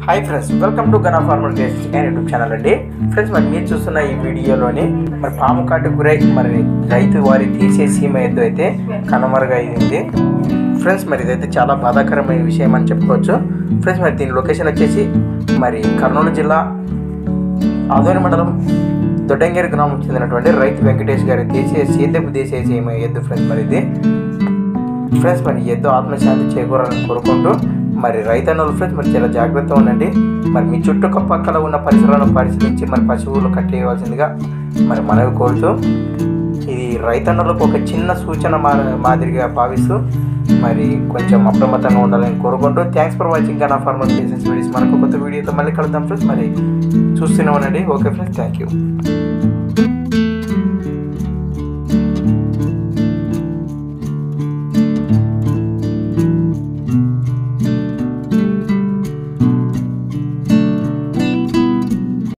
Hi friends, welcome to Gana farmer taste chicken YouTube channel అండి. Friends, మరి మీరు చూస్తున్న ఈ వీడియోలోని మరి పాము కాటు గురై మరి రైతు వారి తీసే సీమ ఎద్దు అయితే కనుమరుగైంది. ఫ్రెండ్స్, మరి ఇదైతే చాలా బాధాకరమైన విషయం అని చెప్పుకోవచ్చు. ఫ్రెండ్స్, మరి దీని లొకేషన్ వచ్చేసి మరి కర్నూలు జిల్లా ఆదోని మండలం దొడ్డంగేరు గ్రామం చెందినటువంటి రైతు వెంకటేష్ గారి తీసే సేద్యపు తీసే సీమ ఎద్దు. ఫ్రెండ్స్, మరి ఇది ఫ్రెండ్స్ మరి ఎద్దు ఆత్మశాంతి చేకూరాలని కోరుకుంటూ మరి రైతన్నలు ఫ్రెండ్స్ మరి చాలా జాగ్రత్తగా ఉండండి. మరి మీ చుట్టుపక్కల ఉన్న పరిసరాలను పరిశీలించి మరి పశువులు కట్టేయవలసిందిగా మరి మనవి కోరుతూ ఇది రైతన్నలకు ఒక చిన్న సూచన మాదిరిగా భావిస్తూ మరి కొంచెం అప్రమత్తంగా ఉండాలని కోరుకుంటూ thanks for watching Gana farmer business videos. మనకు కొత్త వీడియోతో మళ్ళీ కలుద్దాం ఫ్రెండ్స్. మరి చూస్తూనే ఉండండి. Okay friends, thank you.